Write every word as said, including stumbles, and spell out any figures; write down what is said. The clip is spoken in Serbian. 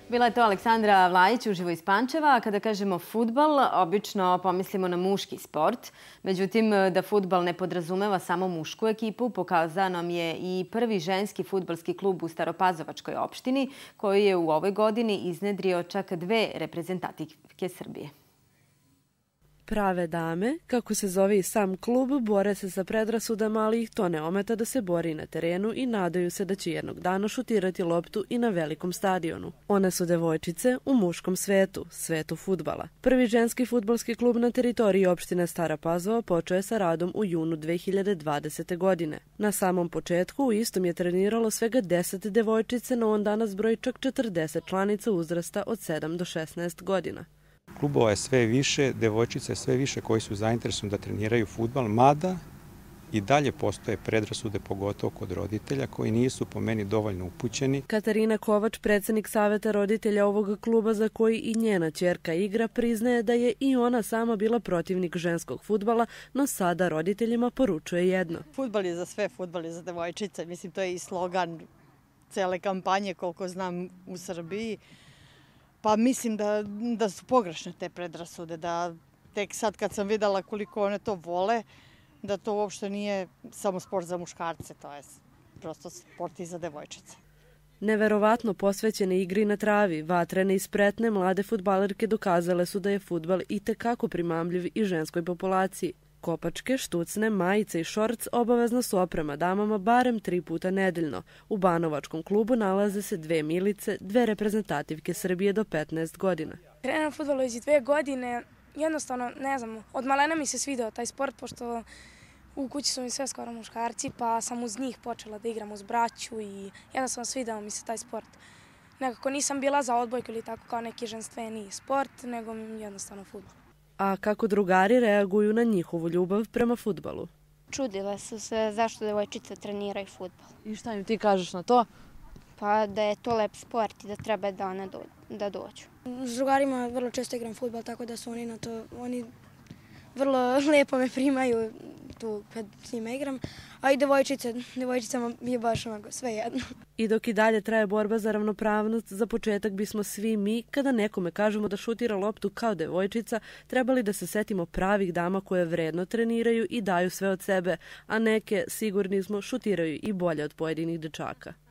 Bila je to Aleksandra Vlajić uživo iz Pančeva. Kada kažemo fudbal, obično pomislimo na muški sport. Međutim, da fudbal ne podrazumeva samo mušku ekipu, pokazao nam je i prvi ženski fudbalski klub u Staropazovačkoj opštini, koji je u ovoj godini iznedrio čak dve reprezentativke Srbije. Prave dame, kako se zove i sam klub, bore se sa predrasudama, ali ih to ne ometa da se bori na terenu i nadaju se da će jednog dana šutirati loptu i na velikom stadionu. One su devojčice u muškom svetu, svetu fudbala. Prvi ženski fudbalski klub na teritoriji opštine Stara Pazova počeo je sa radom u junu dve hiljade dvadesete. godine. Na samom početku u istom je treniralo svega deset devojčice, no on danas broji čak četrdeset članica uzrasta od sedam do šesnaest godina. Klubova je sve više, devojčica je sve više koji su zainteresovani da treniraju fudbal, mada i dalje postoje predrasude, pogotovo kod roditelja koji nisu po meni dovoljno upućeni. Katarina Kovač, predsjednik saveta roditelja ovog kluba za koji i njena ćerka igra, priznaje da je i ona sama bila protivnik ženskog fudbala, no sada roditeljima poručuje jedno. Fudbal je za sve, fudbal je za devojčice. Mislim, to je i slogan cele kampanje, koliko znam, u Srbiji. Pa mislim da, da su pogrešne te predrasude, da tek sad kad sam videla koliko one to vole, da to uopšte nije samo sport za muškarce, to je prosto sport i za devojčice. Neverovatno posvećene igri na travi, vatrene i spretne mlade fudbalerke dokazale su da je fudbal itekako primamljiv i ženskoj populaciji. Kopačke, štucne, majice i šorc obavezna su oprema damama barem tri puta nedeljno. U Banovačkom klubu nalaze se dve milice, dve reprezentativke Srbije do petnaest godina. Trenujem fudbal već dve godine. Jednostavno, ne znam, od malena mi se svidao taj sport, pošto u kući su mi sve skoro muškarci, pa sam uz njih počela da igram uz braću i jednostavno svidao mi se taj sport. Nekako nisam bila za odbojku ili tako kao neki ženstveni sport, nego jednostavno fudbal. A kako drugari reaguju na njihovu ljubav prema fudbalu? Čudile su se zašto devojčice treniraju fudbal. I šta im ti kažeš na to? Pa da je to lep sport i da treba da one do, da dođu. S drugarima vrlo često igram fudbal, tako da su oni na to, oni vrlo lepo me primaju tu kad s njima igram, a i devojčice, devojčicama je baš onako sve jedno. I dok i dalje traje borba za ravnopravnost, za početak bismo svi mi, kada nekome kažemo da šutira loptu kao devojčica, trebali da se setimo pravih dama koje vredno treniraju i daju sve od sebe, a neke, sigurni smo, šutiraju i bolje od pojedinih dečaka.